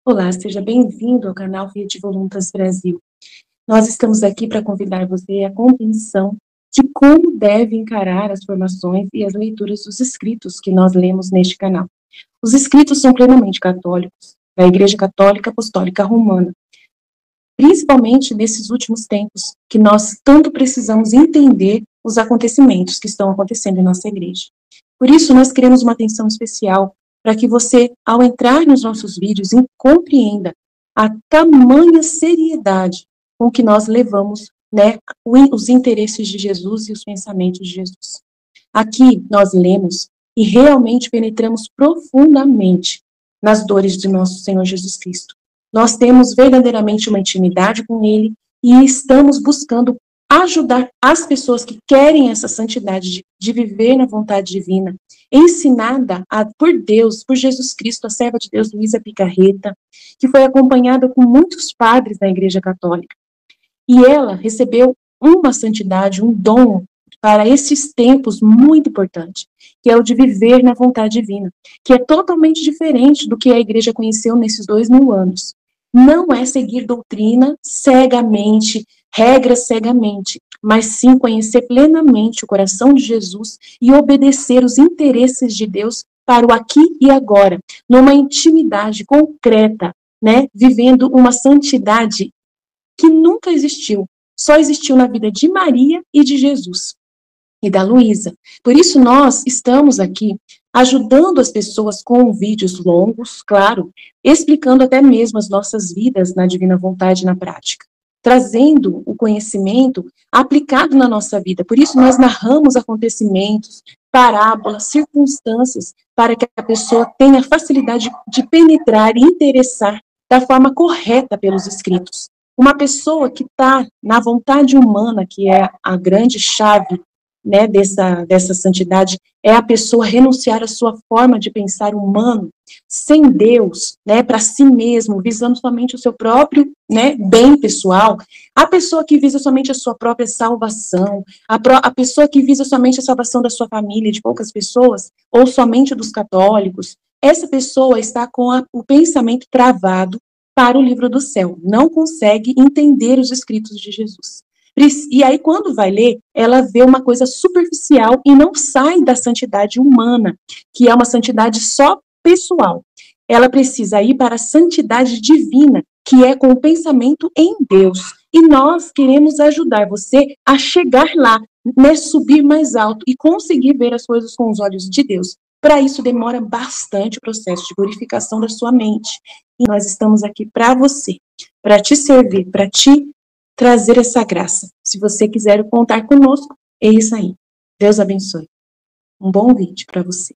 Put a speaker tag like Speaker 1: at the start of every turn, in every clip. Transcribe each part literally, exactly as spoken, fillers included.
Speaker 1: Olá, seja bem-vindo ao canal Fiat Voluntas Brasil. Nós estamos aqui para convidar você à compreensão de como deve encarar as formações e as leituras dos escritos que nós lemos neste canal. Os escritos são plenamente católicos, da Igreja Católica Apostólica Romana, principalmente nesses últimos tempos, que nós tanto precisamos entender os acontecimentos que estão acontecendo em nossa igreja. Por isso, nós queremos uma atenção especial para que você, ao entrar nos nossos vídeos, compreenda a tamanha seriedade com que nós levamos, né, os interesses de Jesus e os pensamentos de Jesus. Aqui nós lemos e realmente penetramos profundamente nas dores de nosso Senhor Jesus Cristo. Nós temos verdadeiramente uma intimidade com Ele e estamos buscando ajudar as pessoas que querem essa santidade de, de viver na vontade divina, ensinada a, por Deus, por Jesus Cristo, a serva de Deus, Luísa Picarreta, que foi acompanhada com muitos padres da Igreja Católica. E ela recebeu uma santidade, um dom para esses tempos muito importante, que é o de viver na vontade divina, que é totalmente diferente do que a Igreja conheceu nesses dois mil anos. Não é seguir doutrina cegamente, regras cegamente, mas sim conhecer plenamente o coração de Jesus e obedecer os interesses de Deus para o aqui e agora, numa intimidade concreta, né, vivendo uma santidade que nunca existiu, só existiu na vida de Maria e de Jesus e da Luísa. Por isso nós estamos aqui ajudando as pessoas com vídeos longos, claro, explicando até mesmo as nossas vidas na divina vontade na prática, trazendo o conhecimento aplicado na nossa vida. Por isso nós narramos acontecimentos, parábolas, circunstâncias, para que a pessoa tenha facilidade de penetrar e interessar da forma correta pelos escritos. Uma pessoa que está na vontade humana, que é a grande chave, né, dessa, dessa santidade, é a pessoa renunciar à sua forma de pensar humano, sem Deus, né, para si mesmo, visando somente o seu próprio, né, bem pessoal. A pessoa que visa somente a sua própria salvação, a, pro, a pessoa que visa somente a salvação da sua família, de poucas pessoas, ou somente dos católicos, essa pessoa está com a, o pensamento travado para o livro do céu, não consegue entender os escritos de Jesus. E aí, quando vai ler, ela vê uma coisa superficial e não sai da santidade humana, que é uma santidade só pessoal. Ela precisa ir para a santidade divina, que é com o pensamento em Deus. E nós queremos ajudar você a chegar lá, né, subir mais alto e conseguir ver as coisas com os olhos de Deus. Para isso, demora bastante o processo de purificação da sua mente. E nós estamos aqui para você, para te servir, para te trazer essa graça. Se você quiser contar conosco, é isso aí. Deus abençoe. Um bom vídeo para você.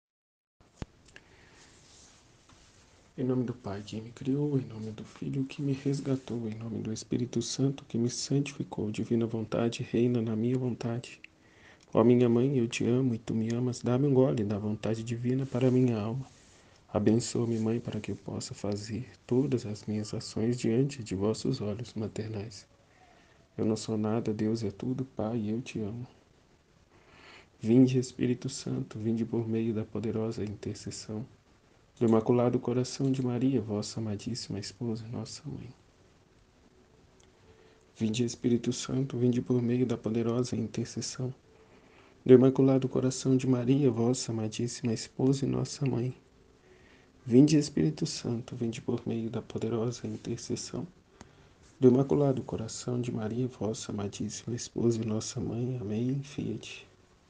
Speaker 2: Em nome do Pai que me criou, em nome do Filho que me resgatou, em nome do Espírito Santo que me santificou, divina vontade reina na minha vontade. Ó minha mãe, eu te amo e tu me amas, dá-me um gole da vontade divina para a minha alma. Abençoa-me, mãe, para que eu possa fazer todas as minhas ações diante de vossos olhos maternais. Eu não sou nada, Deus é tudo, Pai, eu te amo. Vinde, Espírito Santo, vinde por meio da poderosa intercessão do Imaculado Coração de Maria, vossa amadíssima esposa, nossa mãe. Vinde, Espírito Santo, vinde por meio da poderosa intercessão do Imaculado Coração de Maria, vossa amadíssima esposa e nossa mãe. Vinde, Espírito Santo, vinde por meio da poderosa intercessão do Imaculado Coração de Maria, vossa amadíssima esposa e nossa mãe. Amém. Fiat.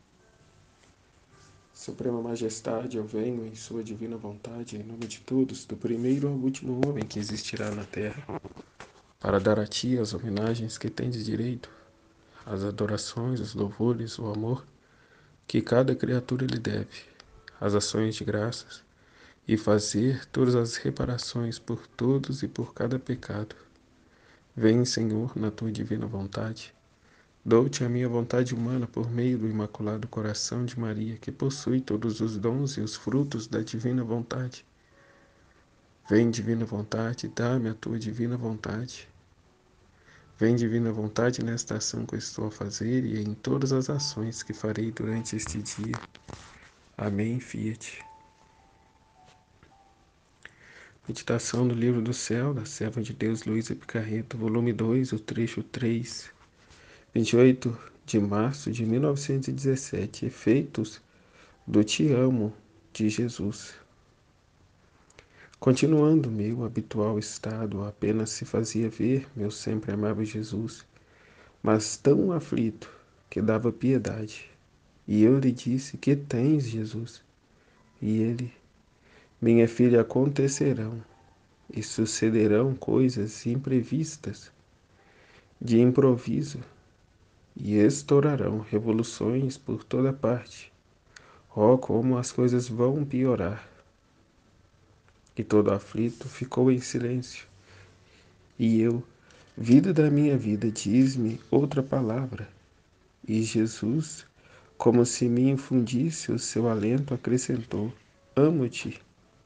Speaker 2: Suprema Majestade, eu venho em sua divina vontade, em nome de todos, do primeiro ao último homem que existirá na terra, para dar a ti as homenagens que tendes direito, as adorações, os louvores, o amor que cada criatura lhe deve, as ações de graças, e fazer todas as reparações por todos e por cada pecado. Vem, Senhor, na tua divina vontade. Dou-te a minha vontade humana por meio do Imaculado Coração de Maria, que possui todos os dons e os frutos da divina vontade. Vem, divina vontade, dá-me a tua divina vontade. Vem, divina vontade, nesta ação que eu estou a fazer e em todas as ações que farei durante este dia. Amém. Fiat. Meditação do Livro do Céu, da Serva de Deus Luísa Picarreta, volume dois, o trecho três, vinte e oito de março de mil novecentos e dezessete. Efeitos do Te Amo de Jesus. Continuando meu habitual estado, apenas se fazia ver meu sempre amável Jesus, mas tão aflito que dava piedade. E eu lhe disse: que tens, Jesus? E ele: minha filha, acontecerão e sucederão coisas imprevistas, de improviso, e estourarão revoluções por toda parte. Oh, como as coisas vão piorar! E todo aflito ficou em silêncio. E eu: vida da minha vida, diz-me outra palavra. E Jesus, como se me infundisse o seu alento, acrescentou: amo-te.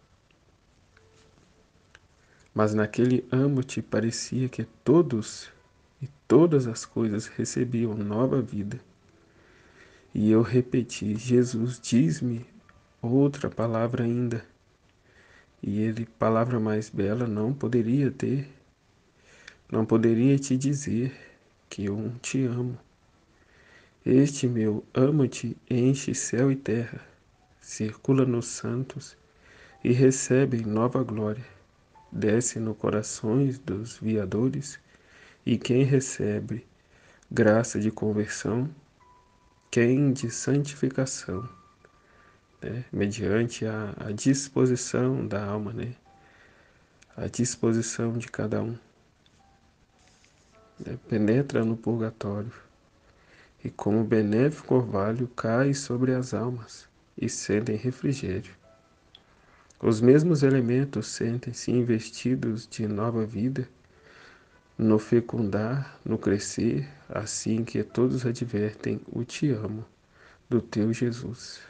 Speaker 2: Mas naquele amo-te parecia que todos e todas as coisas recebiam nova vida. E eu repeti: Jesus, diz-me outra palavra ainda. E ele: palavra mais bela não poderia ter, não poderia te dizer que eu te amo. Este meu amo-te enche céu e terra, circula nos santos e recebe nova glória, desce nos corações dos viadores, e quem recebe graça de conversão, quem de santificação, né? Mediante a, a disposição da alma, né? A disposição de cada um, né? Penetra no purgatório e como benéfico orvalho cai sobre as almas e sentem refrigério. Os mesmos elementos sentem-se investidos de nova vida no fecundar, no crescer, assim que todos advertem o te amo do teu Jesus.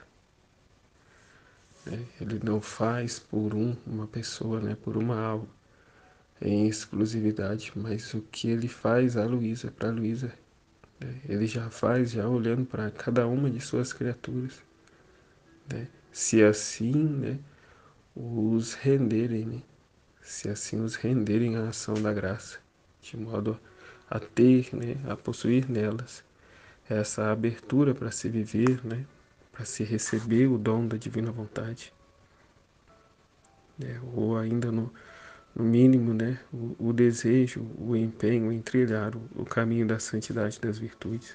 Speaker 2: Ele não faz por um, uma pessoa, né, por uma alma em exclusividade, mas o que ele faz a Luísa, para a Luísa, né, ele já faz já olhando para cada uma de suas criaturas, né, se assim, né, os renderem, né, se assim os renderem à ação da graça, de modo a ter, né, a possuir nelas essa abertura para se viver, né, para se receber o dom da divina vontade, né, ou ainda no, no mínimo, né, o, o desejo, o empenho em trilhar o, o caminho da santidade das virtudes.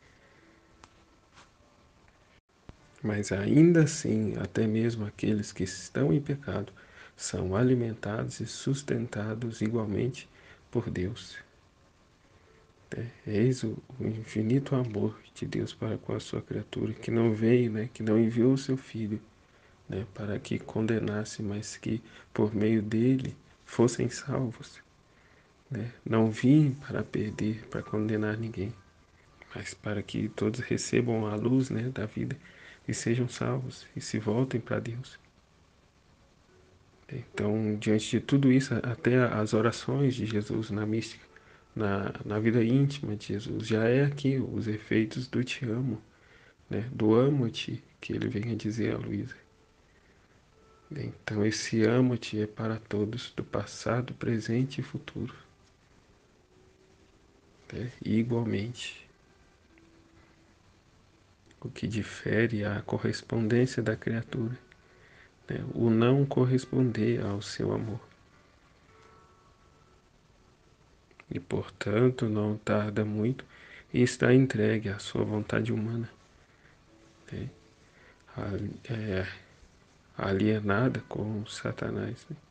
Speaker 2: Mas ainda assim, até mesmo aqueles que estão em pecado são alimentados e sustentados igualmente por Deus. É, eis o, o infinito amor de Deus para com a sua criatura, que não veio, né, que não enviou o seu Filho, né, para que condenasse, mas que por meio dele fossem salvos. Né? Não vim para perder, para condenar ninguém, mas para que todos recebam a luz, né, da vida e sejam salvos e se voltem para Deus. Então, diante de tudo isso, até as orações de Jesus na mística, na, na vida íntima de Jesus, já é aqui os efeitos do te amo, né? Do amo-te que ele vem a dizer a Luísa. Então, esse amo-te é para todos, do passado, presente e futuro, né? E igualmente. O que difere é a correspondência da criatura, né? O não corresponder ao seu amor. E, portanto, não tarda muito e está entregue à sua vontade humana, né? É, alienada com Satanás. Né?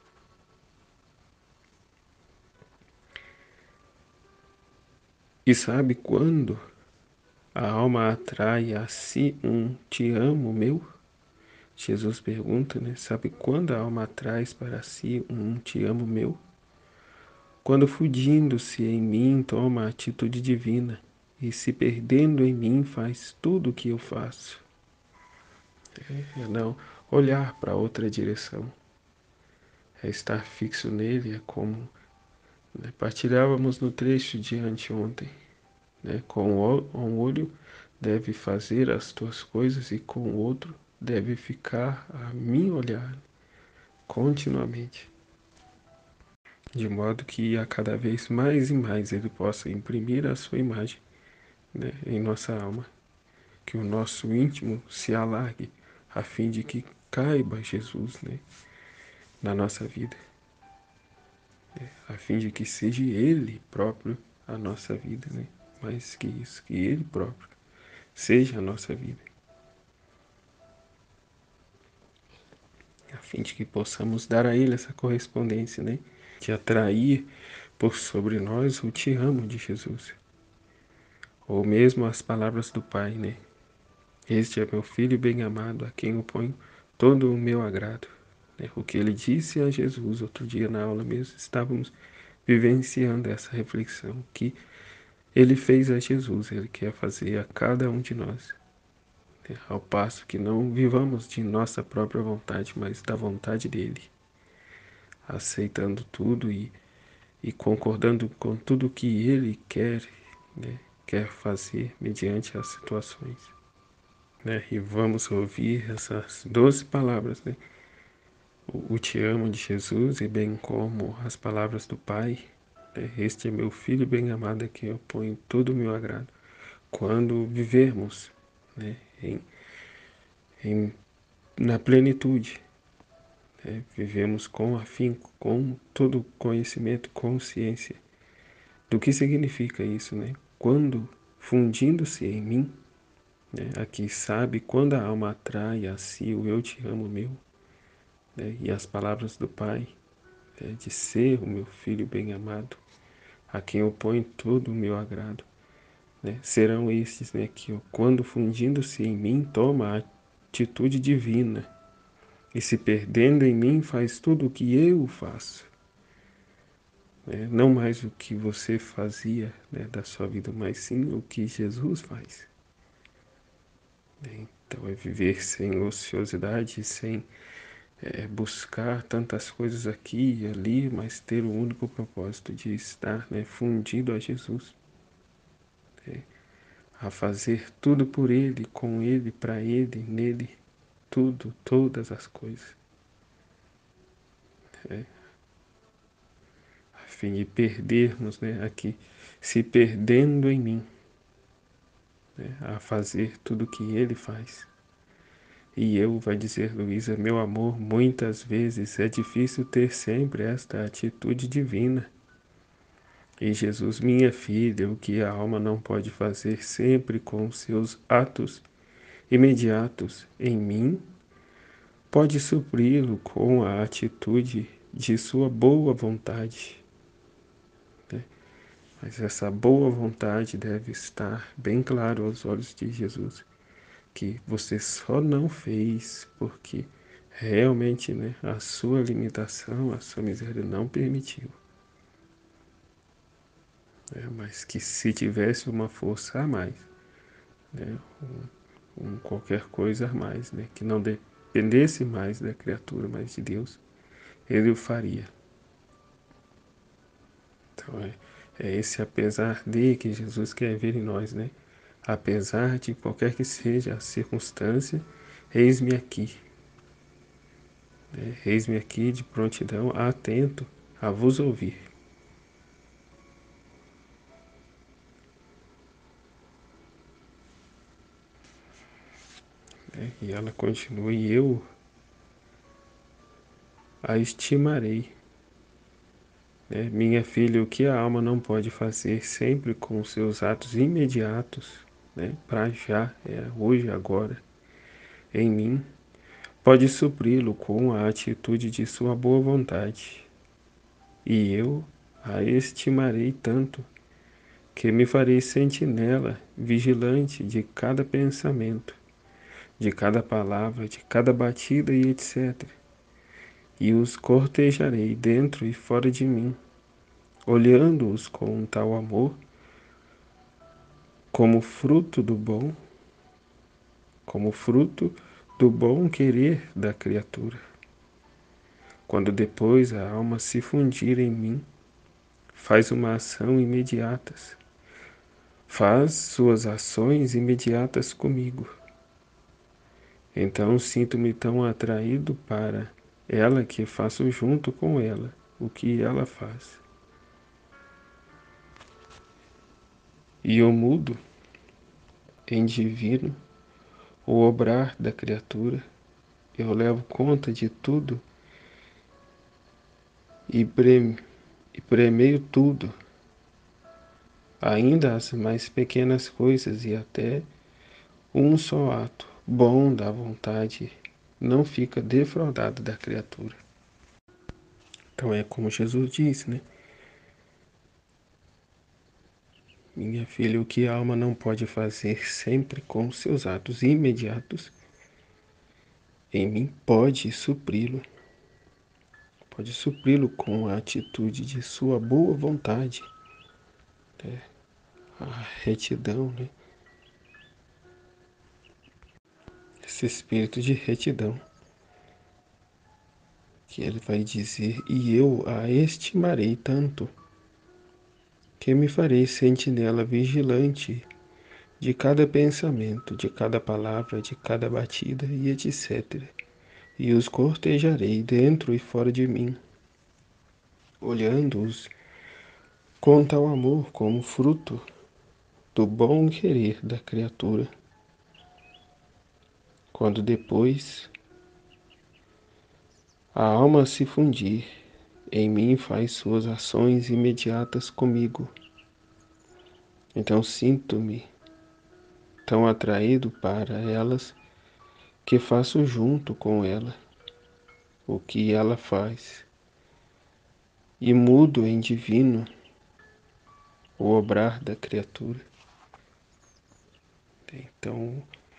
Speaker 2: E sabe quando a alma atrai a si um te amo meu? Jesus pergunta, né? Sabe quando a alma atrai para si um te amo meu? Quando fugindo-se em mim toma a atitude divina e se perdendo em mim faz tudo o que eu faço. É não olhar para outra direção. É estar fixo nele, é como, né, partilhávamos no trecho de anteontem. Né, com um olho deve fazer as tuas coisas e com o outro deve ficar a mim olhar continuamente. de modo que a cada vez mais e mais Ele possa imprimir a sua imagem, né, em nossa alma, que o nosso íntimo se alargue, a fim de que caiba Jesus, né, na nossa vida, a fim de que seja Ele próprio a nossa vida, né, mais que isso, que Ele próprio seja a nossa vida, a fim de que possamos dar a Ele essa correspondência, né, de atrair por sobre nós o te amo de Jesus, ou mesmo as palavras do Pai, né? Este é meu filho bem-amado, a quem eu ponho todo o meu agrado. Né? O que ele disse a Jesus outro dia na aula mesmo, estávamos vivenciando essa reflexão que ele fez a Jesus, ele quer fazer a cada um de nós. Né? Ao passo que não vivamos de nossa própria vontade, mas da vontade dele, aceitando tudo e, e concordando com tudo que ele quer, né? Quer fazer mediante as situações. Né? E vamos ouvir essas doze palavras, né? O, o te amo de Jesus e bem como as palavras do Pai. Né? Este é meu filho bem amado, a quem eu ponho todo o meu agrado. Quando vivermos, né, em, em, na plenitude, né, vivemos com afinco, com todo conhecimento, consciência do que significa isso, né? Quando fundindo-se em mim, né, aqui sabe quando a alma atrai a si o eu te amo meu, né, e as palavras do Pai, né, de ser o meu filho bem-amado, a quem eu ponho todo o meu agrado, né, serão estes, né, que quando fundindo-se em mim toma a atitude divina e se perdendo em mim faz tudo o que eu faço, né, não mais o que você fazia, né, da sua vida, mas sim o que Jesus faz. Né. Então é viver sem ociosidade, sem é, buscar tantas coisas aqui e ali, mas ter o único propósito de estar, né, fundido a Jesus, né, a fazer tudo por Ele, com Ele, para Ele, nele, tudo, todas as coisas, né, a fim de perdermos, né, aqui, se perdendo em mim, né, a fazer tudo que Ele faz. E eu, vai dizer Luísa, meu amor, muitas vezes é difícil ter sempre esta atitude divina. E Jesus, minha filha, o que a alma não pode fazer sempre com seus atos imediatos em mim, pode supri-lo com a atitude de sua boa vontade. Né? Mas essa boa vontade deve estar bem claro aos olhos de Jesus, que você só não fez porque realmente, né, a sua limitação, a sua miséria não permitiu. Né? Mas que se tivesse uma força a mais, né, um, um qualquer coisa a mais, né, que não dependesse mais da criatura, mas de Deus, ele o faria. Então é, é esse apesar de que Jesus quer ver em nós, né? Apesar de qualquer que seja a circunstância, eis-me aqui. Né? Eis-me aqui de prontidão, atento a vos ouvir. Né? E ela continua, e eu a estimarei. Né? Minha filha, o que a alma não pode fazer sempre com seus atos imediatos, né? Para já, é hoje, agora, em mim, pode supri-lo com a atitude de sua boa vontade. E eu a estimarei tanto, que me farei sentinela, vigilante de cada pensamento, de cada palavra, de cada batida e etcétera. E os cortejarei dentro e fora de mim, olhando-os com um tal amor, como fruto do bom, como fruto do bom querer da criatura. Quando depois a alma se fundir em mim, faz uma ação imediata, faz suas ações imediatas comigo. Então sinto-me tão atraído para ela que faço junto com ela o que ela faz. E eu mudo em divino o obrar da criatura, eu levo conta de tudo e, pre, e premeio tudo, ainda as mais pequenas coisas, e até um só ato bom da vontade não fica defraudado da criatura. Então é como Jesus disse, né? Minha filha, o que a alma não pode fazer sempre com seus atos imediatos, em mim pode supri-lo. Pode supri-lo com a atitude de sua boa vontade, né? A retidão, né? Esse espírito de retidão, que ele vai dizer, e eu a estimarei tanto, que me farei sentinela vigilante de cada pensamento, de cada palavra, de cada batida e etcétera. E os cortejarei dentro e fora de mim, olhando-os com tal amor como fruto do bom querer da criatura. Quando depois a alma se fundir, em mim faz suas ações imediatas comigo. Então sinto-me tão atraído para elas que faço junto com ela o que ela faz e mudo em divino o obrar da criatura. Então,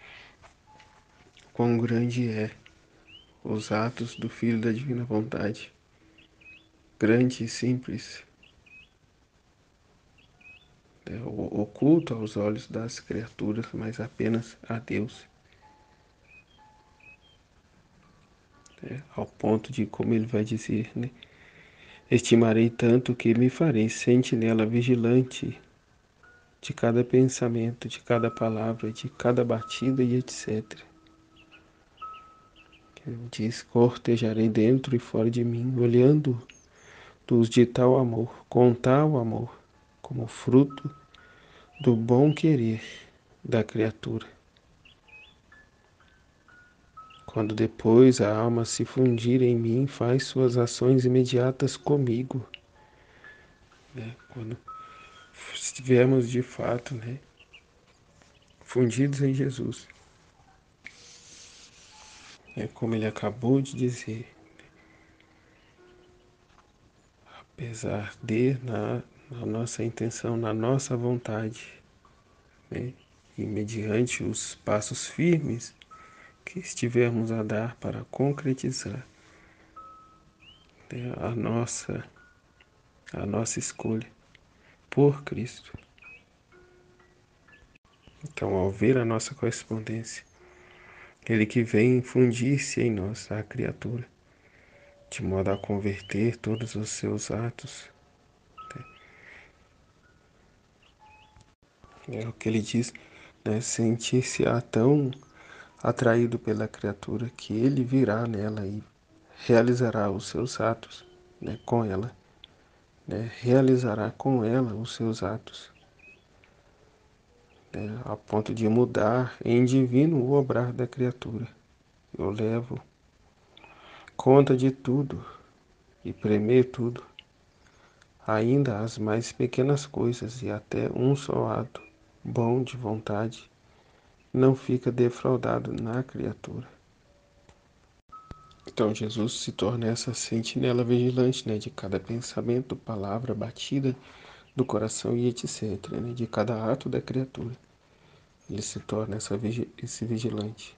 Speaker 2: quão grande é os atos do Filho da Divina Vontade, grande e simples, é, oculto aos olhos das criaturas, mas apenas a Deus. É, ao ponto de, como ele vai dizer, né? Estimarei tanto que me farei sentinela vigilante de cada pensamento, de cada palavra, de cada batida e etcétera. Ele diz, cortejarei dentro e fora de mim, olhando-os de tal amor, com tal amor, como fruto do bom querer da criatura. Quando depois a alma se fundir em mim, faz suas ações imediatas comigo. Né? Quando estivermos de fato, né, fundidos em Jesus, é como ele acabou de dizer, apesar de, na, na nossa intenção, na nossa vontade, né, e mediante os passos firmes que estivermos a dar para concretizar, né, a nossa, a nossa escolha por Cristo. Então, ao ver a nossa correspondência, ele que vem fundir-se em nós, a criatura, de modo a converter todos os seus atos, é o que ele diz, né, sentir-se-á tão atraído pela criatura que ele virá nela e realizará os seus atos, né, com ela, né, realizará com ela os seus atos, né, a ponto de mudar em divino o obrar da criatura. Eu levo conta de tudo e premer tudo, ainda as mais pequenas coisas, e até um só ato bom de vontade não fica defraudado na criatura. Então Jesus se torna essa sentinela vigilante, né, de cada pensamento, palavra, batida do coração e etcétera, né, de cada ato da criatura. Ele se torna essa, esse vigilante.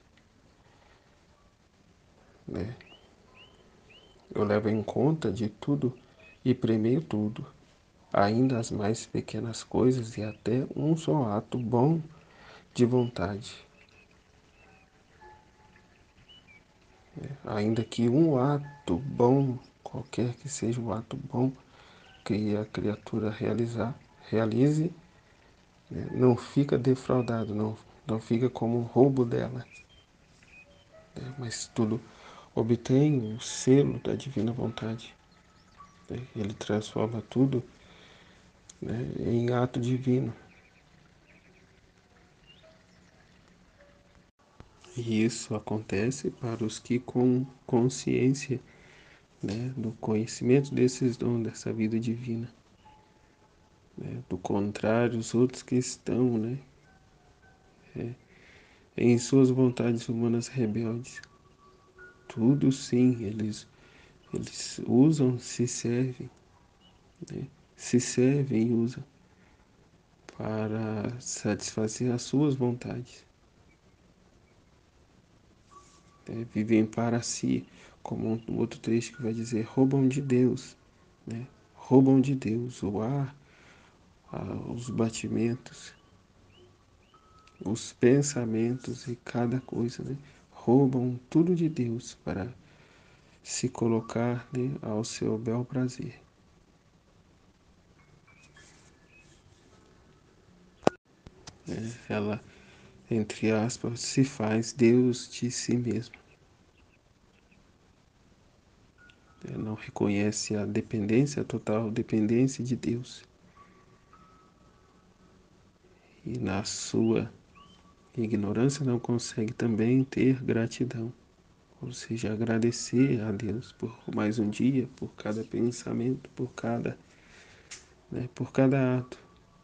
Speaker 2: Né? Eu levo em conta de tudo e premeio tudo, ainda as mais pequenas coisas, e até um só ato bom de vontade. Ainda que um ato bom, qualquer que seja o ato bom que a criatura realizar, realize, né, não fica defraudado, não, não fica como um roubo dela, né, mas tudo obtém o selo da divina vontade. né? Ele transforma tudo, né, em ato divino. E isso acontece para os que com consciência, né, do conhecimento desses dons, dessa vida divina. Né? Do contrário, os outros que estão, né, é, em suas vontades humanas rebeldes. Tudo sim, eles, eles usam, se servem, né? Se servem e usam para satisfazer as suas vontades. Né? Vivem para si, como um outro trecho que vai dizer, roubam de Deus, né? Roubam de Deus o ar, os batimentos, os pensamentos e cada coisa, né? Roubam tudo de Deus para se colocar, né, ao seu bel prazer. Né? Ela, entre aspas, se faz Deus de si mesmo. Ela não reconhece a dependência, a total dependência de Deus. E na sua ignorância não consegue também ter gratidão. Ou seja, agradecer a Deus por mais um dia, por cada pensamento, por cada, né, por cada ato.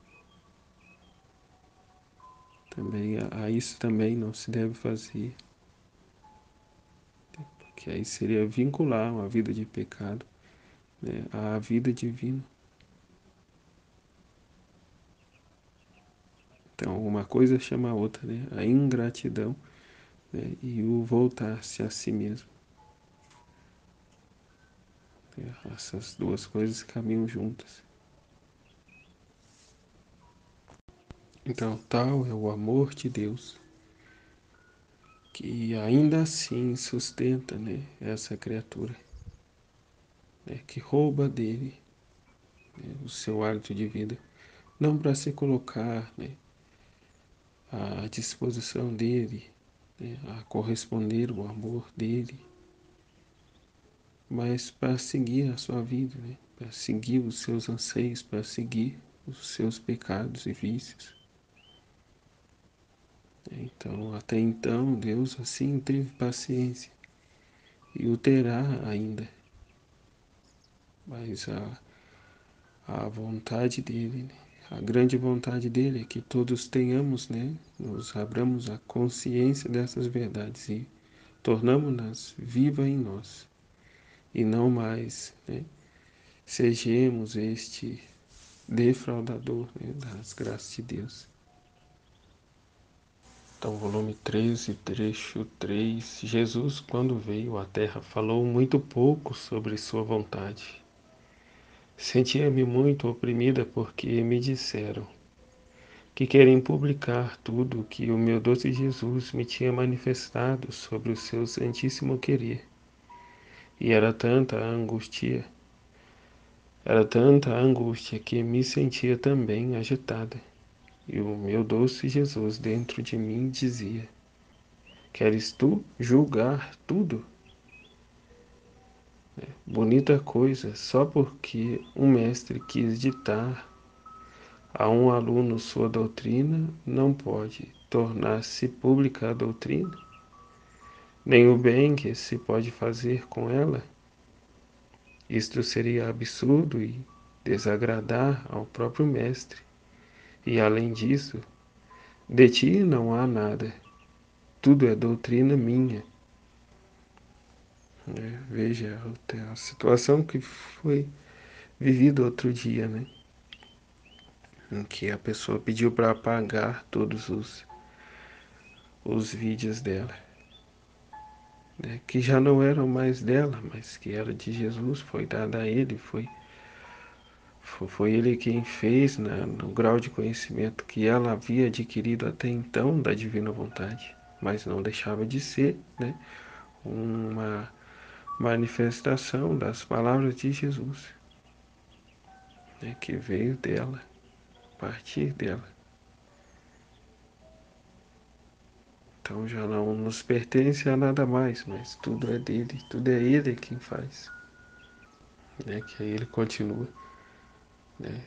Speaker 2: Também a, a isso também não se deve fazer, que aí seria vincular uma vida de pecado, né, à vida divina. Então, uma coisa chama a outra, né? A ingratidão, né, e o voltar-se a si mesmo. Né? Essas duas coisas caminham juntas. Então, tal é o amor de Deus, que ainda assim sustenta, né, essa criatura, né, que rouba dele, né, o seu hálito de vida, não para se colocar, né, à disposição dele, né, a corresponder o amor dele, mas para seguir a sua vida, né, para seguir os seus anseios, para seguir os seus pecados e vícios. Então, até então, Deus assim teve paciência e o terá ainda, mas a, a vontade dele, né, a grande vontade dele é que todos tenhamos, né, nos abramos a consciência dessas verdades e tornamos-nas vivas em nós e não mais, né, sejamos este defraudador, né, das graças de Deus. Então, volume treze, trecho três. Jesus, quando veio à Terra, falou muito pouco sobre sua vontade. Sentia-me muito oprimida porque me disseram que querem publicar tudo o que o meu doce Jesus me tinha manifestado sobre o seu santíssimo querer. E era tanta a angústia, era tanta a angústia que me sentia também agitada. E o meu doce Jesus dentro de mim dizia: queres tu julgar tudo? Bonita coisa, só porque um mestre quis ditar a um aluno sua doutrina, não pode tornar-se pública a doutrina, nem o bem que se pode fazer com ela. Isto seria absurdo e desagradar ao próprio mestre. E além disso, de ti não há nada, tudo é doutrina minha. É, veja a situação que foi vivida outro dia, né? Em que a pessoa pediu para apagar todos os, os vídeos dela, né? Que já não eram mais dela, mas que era de Jesus, foi dada a ele, foi, foi ele quem fez, né, no grau de conhecimento que ela havia adquirido até então da divina vontade, mas não deixava de ser, né, uma manifestação das palavras de Jesus, né, que veio dela, a partir dela. Então já não nos pertence a nada mais, mas tudo é dele, tudo é ele quem faz. né, que aí ele continua, né,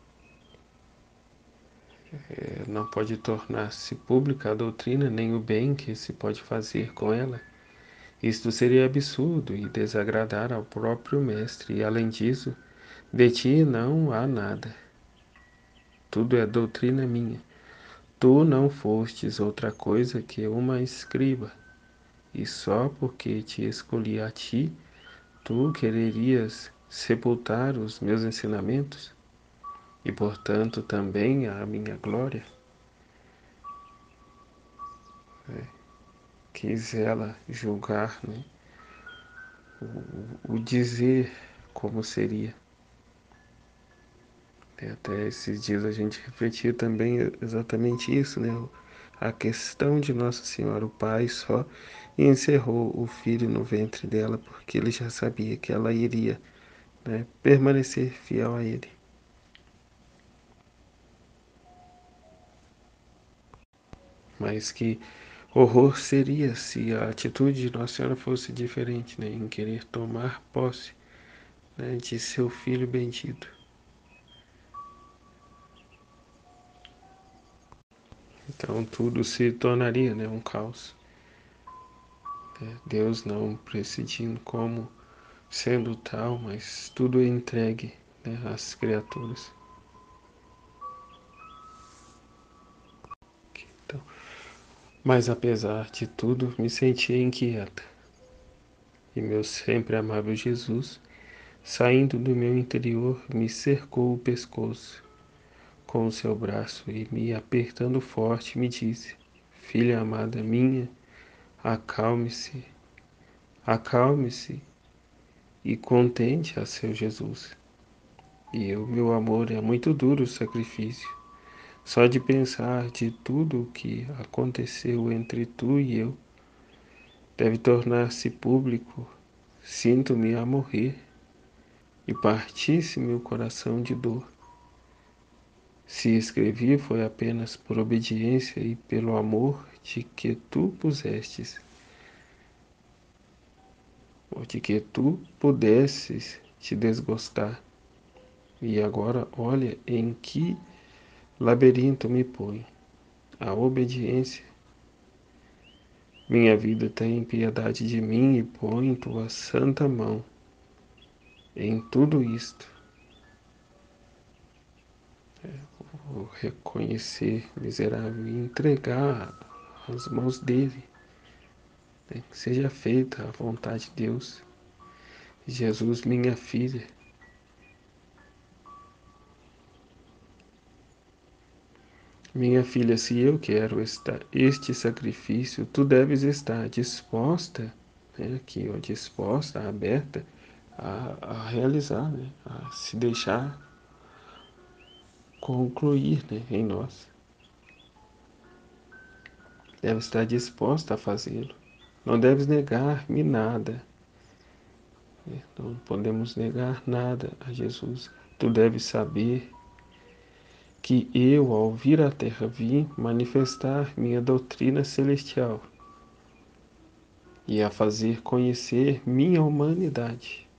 Speaker 2: é, não pode tornar-se pública a doutrina, nem o bem que se pode fazer com ela. Isto seria absurdo e desagradar ao próprio mestre, e além disso, de ti não há nada. Tudo é doutrina minha. Tu não fostes outra coisa que uma escriba, e só porque te escolhi a ti, tu quererias sepultar os meus ensinamentos, e portanto também a minha glória? É, quis ela julgar, né, o, o dizer como seria. E até esses dias a gente refletia também exatamente isso, né? A questão de Nossa Senhora, o Pai só encerrou o filho no ventre dela porque ele já sabia que ela iria, né, permanecer fiel a ele. Mas que horror seria se a atitude de Nossa Senhora fosse diferente, né, em querer tomar posse, né, de seu filho bendito. Então tudo se tornaria, né, um caos. Deus não presidindo como sendo tal, mas tudo é entregue, né, às criaturas. Então, mas apesar de tudo, me sentia inquieta. E meu sempre amável Jesus, saindo do meu interior, me cercou o pescoço com o seu braço e, me apertando forte, me disse: Filha amada minha, acalme-se, acalme-se e contente a seu Jesus. E eu, meu amor, é muito duro o sacrifício. Só de pensar de tudo o que aconteceu entre tu e eu deve tornar-se público. Sinto-me a morrer e partisse meu coração de dor. Se escrevi foi apenas por obediência e pelo amor de que tu pusestes, ou de que tu pudesses te desgostar. E agora olha em que labirinto me põe. A obediência. Minha vida tem piedade de mim e põe tua santa mão em tudo isto. Vou reconhecer miserável e entregar às mãos dele, né? Que seja feita a vontade de Deus. Jesus, minha filha, minha filha, se eu quero esta, este sacrifício, tu deves estar disposta, né, aqui, ó, disposta, aberta a, a realizar, né, a se deixar concluir, né, em nós. Deve estar disposta a fazê-lo. Não deves negar-me nada. Não podemos negar nada a Jesus. Tu deves saber que eu, ao vir à terra, vim manifestar minha doutrina celestial e a fazer conhecer minha humanidade,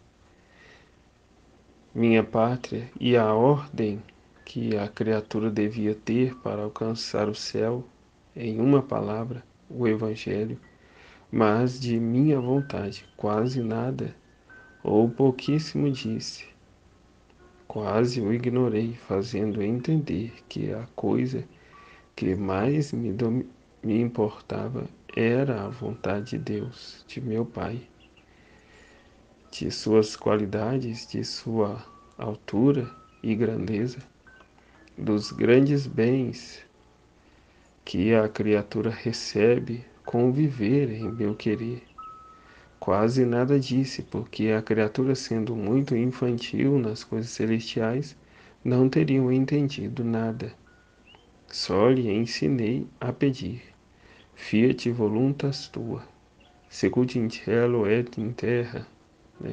Speaker 2: minha pátria e a ordem que a criatura devia ter para alcançar o céu, em uma palavra, o Evangelho, mas de minha vontade quase nada ou pouquíssimo disse. Quase o ignorei, fazendo entender que a coisa que mais me, me importava era a vontade de Deus, de meu Pai, de suas qualidades, de sua altura e grandeza, dos grandes bens que a criatura recebe com viver em meu querer. Quase nada disse, porque a criatura, sendo muito infantil nas coisas celestiais, não teriam entendido nada. Só lhe ensinei a pedir: Fiat voluntas tua, secundum in cielo et in terra, né?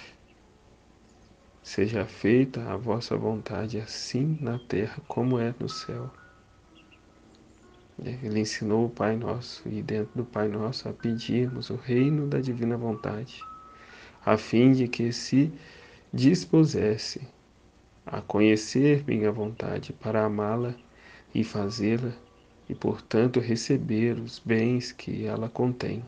Speaker 2: Seja feita a vossa vontade, assim na terra como é no céu. Ele ensinou o Pai Nosso, e dentro do Pai Nosso a pedirmos o reino da divina vontade, a fim de que se dispusesse a conhecer minha vontade para amá-la e fazê-la, e portanto receber os bens que ela contém.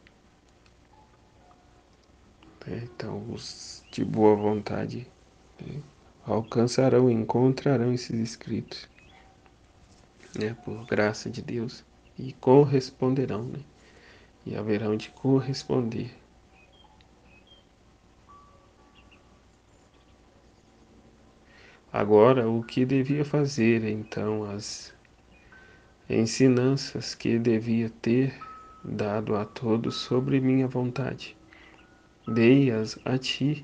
Speaker 2: Então, os de boa vontade, né, alcançarão e encontrarão esses escritos, né, por graça de Deus, e corresponderão, né, e haverão de corresponder. Agora, o que devia fazer, então, as ensinanças que devia ter dado a todos sobre minha vontade? Dei-as a ti.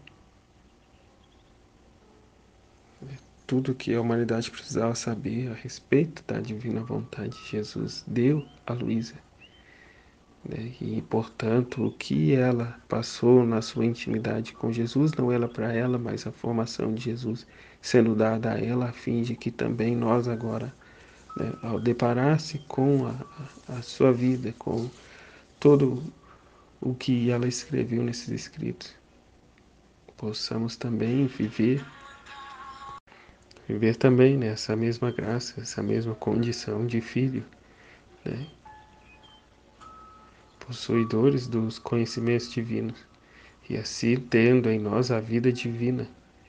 Speaker 2: Tudo que a humanidade precisava saber a respeito da divina vontade de Jesus deu a Luísa, né? E, portanto, o que ela passou na sua intimidade com Jesus não era para ela, mas a formação de Jesus sendo dada a ela, a fim de que também nós agora, né, ao deparar-se com a, a sua vida, com todo o que ela escreveu nesses escritos, possamos também viver, viver também nessa mesma graça, essa mesma condição de filho, né, possuidores dos conhecimentos divinos, e assim tendo em nós a vida divina,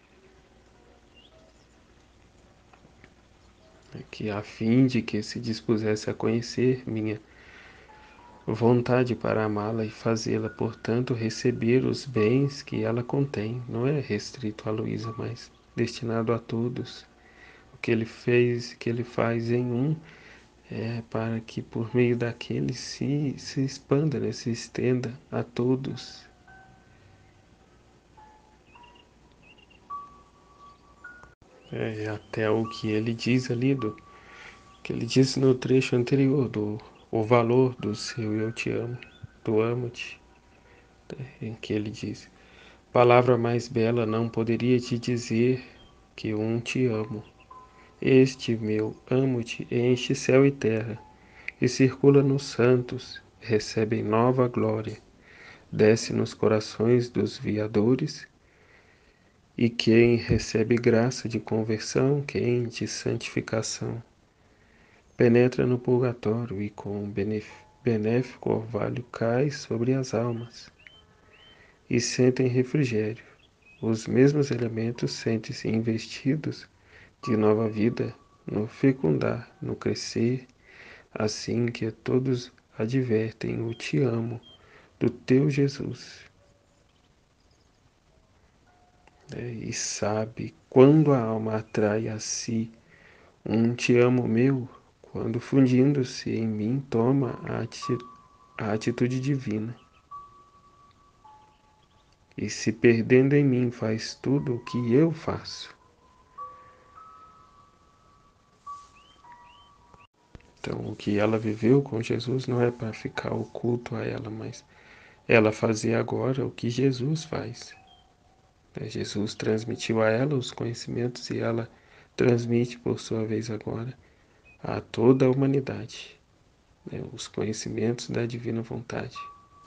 Speaker 2: né, que a fim de que se dispusesse a conhecer minha vontade para amá-la e fazê-la, portanto, receber os bens que ela contém. Não é restrito a Luísa, mas destinado a todos. O que ele fez, que ele faz em um, é para que por meio daquele se, se expanda, né, se estenda a todos. É, até o que ele diz ali, do, que ele disse no trecho anterior, do o valor do seu eu te amo, do amo-te, né, em que ele diz: palavra mais bela não poderia te dizer que um te amo. Este meu amo-te enche céu e terra, e circula nos santos, recebe nova glória, desce nos corações dos viadores, e quem recebe graça de conversão, quem de santificação, penetra no purgatório e com benéfico orvalho cai sobre as almas, e sentem refrigério. Os mesmos elementos sentem-se investidos de nova vida no fecundar, no crescer, assim que todos advertem o te amo do teu Jesus, né? E sabe quando a alma atrai a si um te amo meu, quando fundindo-se em mim toma a, ati a atitude divina, e se perdendo em mim faz tudo o que eu faço. Então, o que ela viveu com Jesus não é para ficar oculto a ela, mas ela fazer agora o que Jesus faz. Jesus transmitiu a ela os conhecimentos e ela transmite, por sua vez, agora a toda a humanidade, né, os conhecimentos da divina vontade.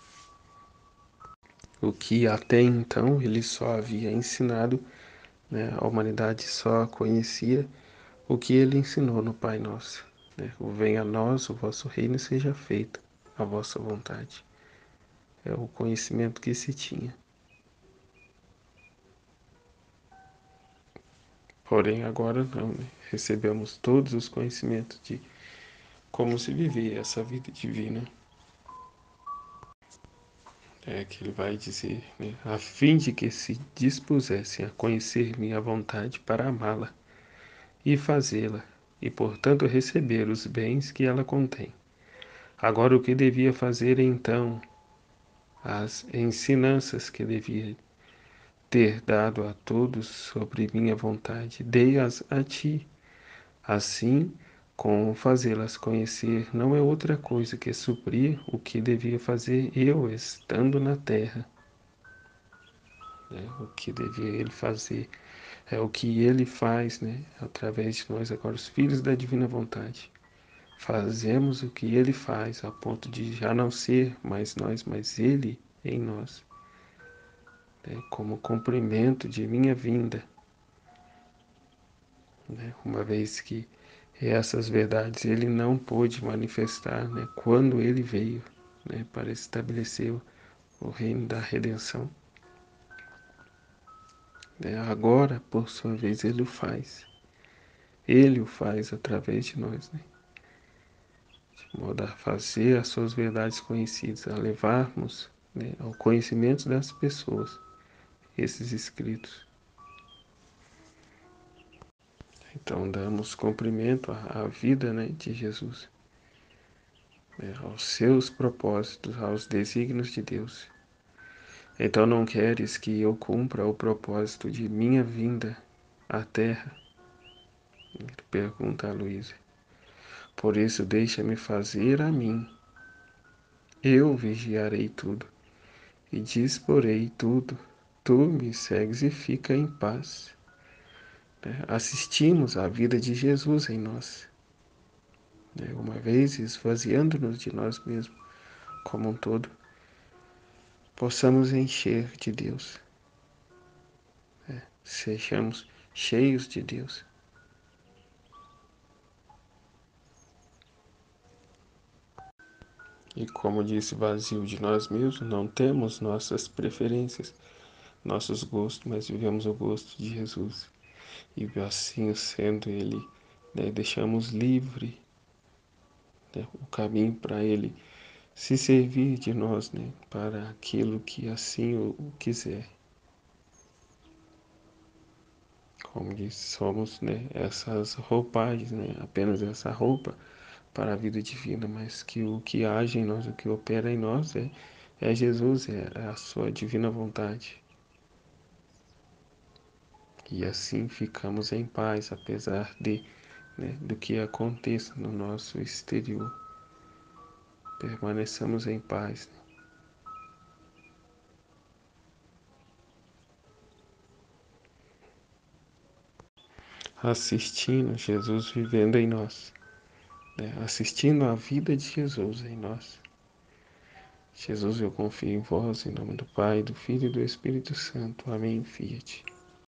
Speaker 2: O que até então ele só havia ensinado, né, a humanidade só conhecia o que ele ensinou no Pai Nosso, né? O venha a nós o vosso reino e seja feita a vossa vontade. É o conhecimento que se tinha. Porém, agora não, né? Recebemos todos os conhecimentos de como se viver essa vida divina. É que ele vai dizer, né, a fim de que se dispusessem a conhecer minha vontade para amá-la e fazê-la, e portanto receber os bens que ela contém. Agora o que devia fazer então, as ensinanças que devia ter dado a todos sobre minha vontade, dei-as a ti. Assim, com fazê-las conhecer, não é outra coisa que suprir o que devia fazer eu estando na terra. Né? O que devia ele fazer é o que ele faz, né? Através de nós, agora, os filhos da divina vontade. Fazemos o que ele faz, a ponto de já não ser mais nós, mas ele em nós. né, como cumprimento de minha vinda, né, uma vez que essas verdades ele não pôde manifestar, né, quando ele veio, né, para estabelecer o reino da redenção. Né, agora, por sua vez, ele o faz. Ele o faz através de nós, né, de modo a fazer as suas verdades conhecidas, a levarmos, né, ao conhecimento das pessoas esses escritos. Então damos cumprimento à, à vida, né, de Jesus, né, aos seus propósitos, aos desígnios de Deus. Então não queres que eu cumpra o propósito de minha vinda à terra? Pergunta a Luísa. Por isso deixa-me fazer a mim. Eu vigiarei tudo e disporei tudo. Tu me segues e fica em paz. Assistimos à vida de Jesus em nós, né? Uma vez esvaziando-nos de nós mesmos como um todo, possamos encher de Deus, né? Sejamos cheios de Deus. E como disse, vazio de nós mesmos, não temos nossas preferências, nossos gostos, mas vivemos o gosto de Jesus. E assim sendo Ele, né, deixamos livre, né, o caminho para Ele se servir de nós, né, para aquilo que assim o quiser. Como disse, somos, né, essas roupagens, né, apenas essa roupa para a vida divina, mas que o que age em nós, o que opera em nós é, é Jesus, é a sua divina vontade. E assim ficamos em paz, apesar de, né, do que aconteça no nosso exterior. Permaneçamos em paz. Né? Assistindo Jesus vivendo em nós, né? Assistindo a vida de Jesus em nós. Jesus, eu confio em vós, em nome do Pai, do Filho e do Espírito Santo. Amém. Fiat.